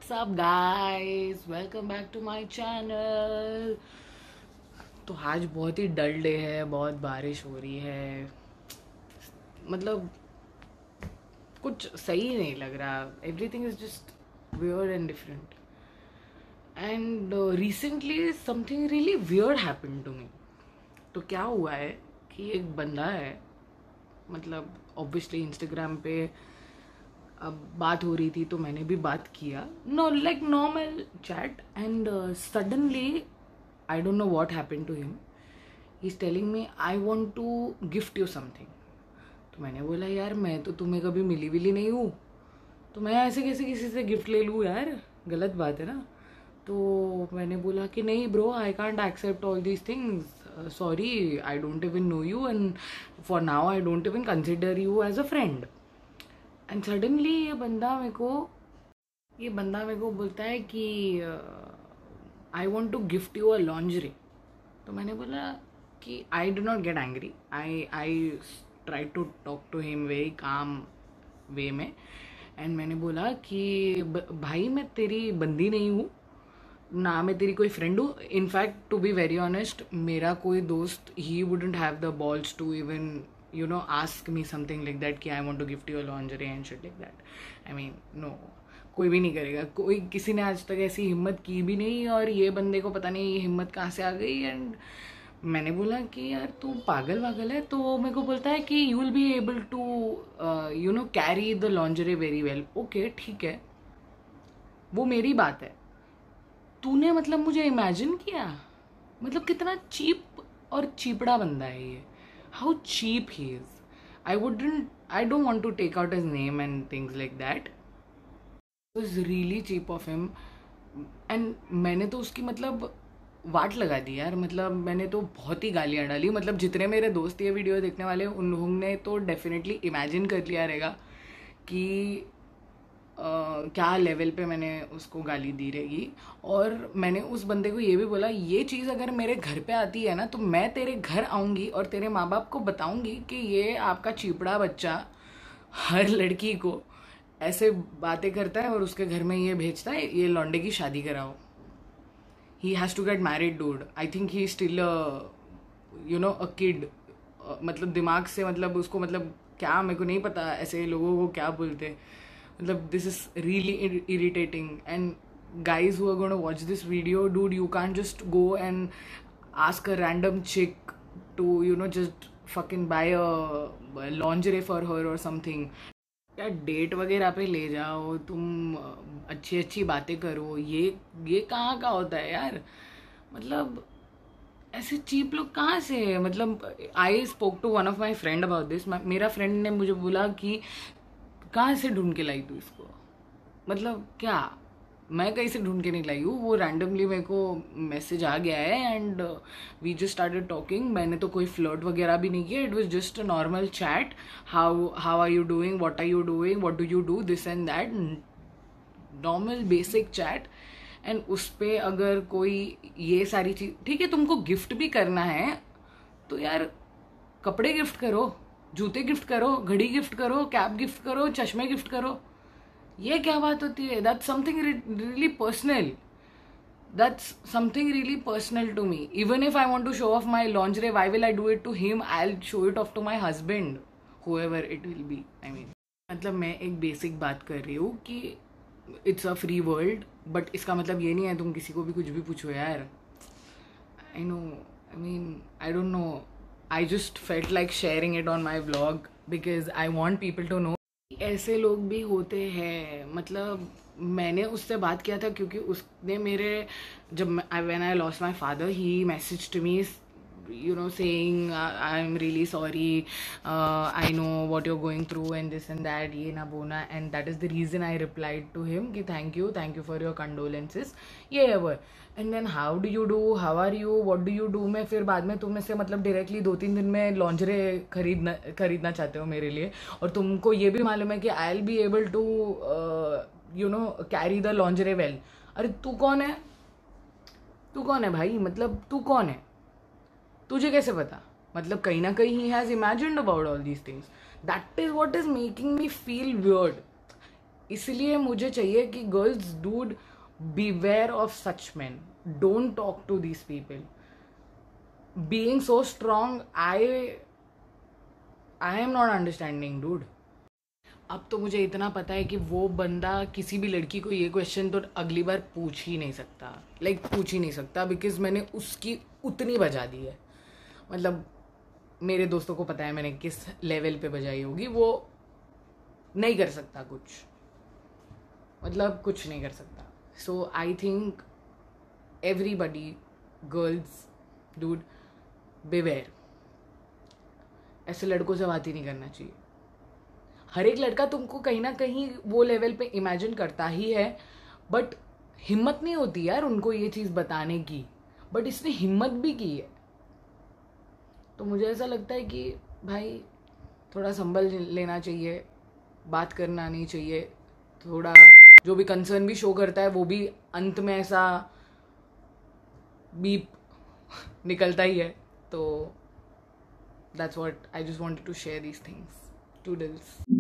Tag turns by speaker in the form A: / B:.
A: What's up guys, welcome back to my channel. तो आज बहुत ही डल डे है, बहुत बारिश हो रही है। मतलब कुछ सही नहीं लग रहा। Everything is just weird and different. And recently something really weird happened to me. तो क्या हुआ है कि एक बंदा है, मतलब ऑब्वियसली इंस्टाग्राम पे अब बात हो रही थी तो मैंने भी बात किया, no like normal chat. And suddenly I don't know what happened to him, he is telling me I want to gift you something. तो मैंने बोला यार मैं तो तुम्हें कभी मिली विली नहीं हूँ, तो मैं ऐसे कैसे किसी से गिफ्ट ले लूँ यार, गलत बात है ना। तो मैंने बोला कि नहीं bro, I can't accept all these things, sorry I don't even know you and for now I don't even consider you as a friend. And suddenly ये बंदा मेरे को बोलता है कि I want to gift you a lingerie. तो मैंने बोला कि I do not get angry, I try to talk to him very calm way में। एंड मैंने बोला कि भाई मैं तेरी बंदी नहीं हूँ ना, मैं तेरी कोई फ्रेंड हूँ। In fact to be very honest, मेरा कोई दोस्त ही wouldn't have the balls to even ask me something like that कि I want to gift you a lingerie and shit like that. I mean no, कोई भी नहीं करेगा, कोई किसी ने आज तक ऐसी हिम्मत की भी नहीं। और ये बंदे को पता नहीं ये हिम्मत कहाँ से आ गई। एंड मैंने बोला कि यार तू पागल वागल है। तो मेरे को बोलता है कि you will be able to carry the lingerie very well. Okay ठीक है, वो मेरी बात है। तूने मतलब मुझे इमेजिन किया, मतलब कितना चीप और चीपड़ा बंदा है ये। How cheap he is. I don't want to take out his name and things like that. Was really cheap of him. And मैंने तो उसकी मतलब वाट लगा दी यार। मतलब मैंने तो बहुत ही गालियाँ डाली। मतलब जितने मेरे दोस्त ये वीडियो देखने वाले उन लोगों ने तो डेफिनेटली इमेजिन कर लिया रहेगा कि क्या लेवल पे मैंने उसको गाली दी रहेगी। और मैंने उस बंदे को ये भी बोला, ये चीज़ अगर मेरे घर पे आती है ना तो मैं तेरे घर आऊँगी और तेरे माँ बाप को बताऊँगी कि ये आपका चिपड़ा बच्चा हर लड़की को ऐसे बातें करता है और उसके घर में ये भेजता है, ये लौंडे की शादी कराओ। He has to get married dude. I think he still a kid. मतलब दिमाग से, मतलब उसको, मतलब क्या, मेरे को नहीं पता ऐसे लोगों को क्या बोलते। मतलब this is really irritating. And guys who are going to watch this video, dude, you can't just go and ask a random chick to just fucking buy a lingerie for her or something। क्या date वगैरह पे ले जाओ तुम, अच्छी अच्छी बातें करो, ये कहाँ का होता है यार। मतलब ऐसे चीप लोग कहाँ से है। मतलब I spoke to one of my friend about this. मेरा फ्रेंड ने मुझे बोला कि कहाँ से ढूंढ के लाई तू इसको। मतलब क्या, मैं कहीं से ढूंढ के नहीं लाई हूँ, वो रैंडमली मेरे को मैसेज आ गया है and we just started talking. मैंने तो कोई फ्लर्ट वगैरह भी नहीं किया, it was just a normal chat. How are you doing, what are you doing, what do you do, this and that, normal basic chat. And उस पर अगर कोई ये सारी चीज, ठीक है तुमको गिफ्ट भी करना है तो यार कपड़े गिफ्ट करो, जूते गिफ्ट करो, घड़ी गिफ्ट करो, कैप गिफ्ट करो, चश्मे गिफ्ट करो। ये क्या बात होती है। That's something really personal. That's something really personal to me. Even if I want to show off my lingerie, why will I do it to him? I'll show it off to my husband, whoever it will be. I mean, मतलब मैं एक basic बात कर रही हूँ कि it's a free world, but इसका मतलब ये नहीं है तुम किसी को भी कुछ भी पूछो यार। I know, I mean I don't know, I just felt like sharing it on my blog because I want people to know ऐसे लोग भी होते हैं। मतलब मैंने उससे बात किया था क्योंकि उसने मेरे, जब when I lost my father, he message to me saying I'm really sorry, I know what you're going through and this and that, ये ना बोना। and that is the reason I replied to him कि thank you for your condolences, ये है वो। And then how do you do, how are you, what do you do में फिर बाद में तुम इससे मतलब डायरेक्टली 2-3 दिन में लॉन्जरे खरीदना चाहते हो मेरे लिए, और तुमको ये भी मालूम है कि I will be able to carry the lingerie well. अरे तू कौन है, तू कौन है भाई, मतलब तू कौन है, तुझे कैसे पता। मतलब कहीं ना कहीं he has imagined about all these things. That is what is making me feel weird. इसलिए मुझे चाहिए कि girls dude beware of such men, don't talk to these people. Being so strong, I am not understanding, dude. अब तो मुझे इतना पता है कि वो बंदा किसी भी लड़की को ये क्वेश्चन तो अगली बार पूछ ही नहीं सकता, पूछ ही नहीं सकता, बिकॉज मैंने उसकी उतनी बजा दी है. मतलब मेरे दोस्तों को पता है मैंने किस लेवल पे बजाई होगी. वो नहीं कर सकता कुछ, मतलब कुछ नहीं कर सकता. So I think everybody, girls, dude, beware. ऐसे लड़कों से बात ही नहीं करना चाहिए. हर एक लड़का तुमको कहीं ना कहीं वो लेवल पे इमेजिन करता ही है, बट हिम्मत नहीं होती यार उनको ये चीज़ बताने की. बट इसने हिम्मत भी की है. तो मुझे ऐसा लगता है कि भाई थोड़ा संभल लेना चाहिए, बात करना नहीं चाहिए. थोड़ा जो भी कंसर्न भी शो करता है वो भी अंत में ऐसा बीप निकलता ही है. तो that's what I just wanted to share these things. Toodles.